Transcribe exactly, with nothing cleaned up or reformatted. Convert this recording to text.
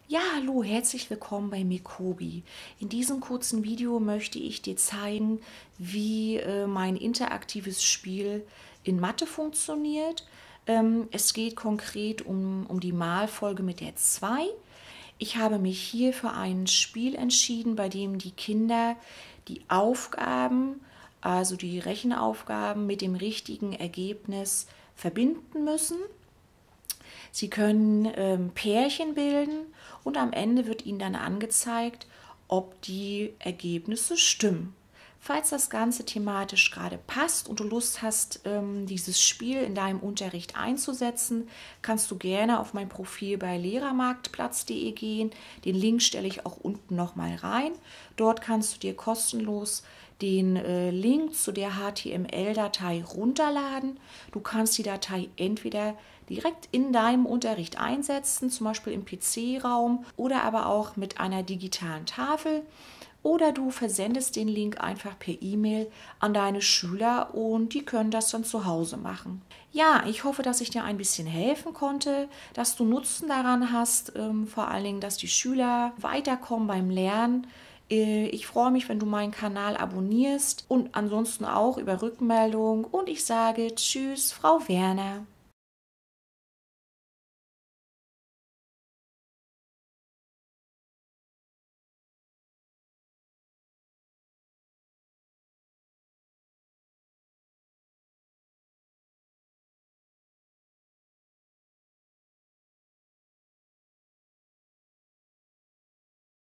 Ja, hallo, herzlich willkommen bei Mecobi. In diesem kurzen Video möchte ich dir zeigen, wie äh, mein interaktives Spiel in Mathe funktioniert. Ähm, es geht konkret um, um die Malfolge mit der zwei. Ich habe mich hier für ein Spiel entschieden, bei dem die Kinder die Aufgaben, also die Rechenaufgaben, mit dem richtigen Ergebnis verbinden müssen. Sie können ähm, Pärchen bilden und am Ende wird Ihnen dann angezeigt, ob die Ergebnisse stimmen. Falls das Ganze thematisch gerade passt und du Lust hast, ähm, dieses Spiel in deinem Unterricht einzusetzen, kannst du gerne auf mein Profil bei lehrermarktplatz punkt de gehen. Den Link stelle ich auch unten nochmal rein. Dort kannst du dir kostenlos den äh, Link zu der H T M L-Datei runterladen. Du kannst die Datei entweder direkt in deinem Unterricht einsetzen, zum Beispiel im P C-Raum oder aber auch mit einer digitalen Tafel. Oder du versendest den Link einfach per E-Mail an deine Schüler und die können das dann zu Hause machen. Ja, ich hoffe, dass ich dir ein bisschen helfen konnte, dass du Nutzen daran hast, ähm, vor allen Dingen, dass die Schüler weiterkommen beim Lernen. Ich freue mich, wenn du meinen Kanal abonnierst und ansonsten auch über Rückmeldung. Und ich sage Tschüss, Frau Werner.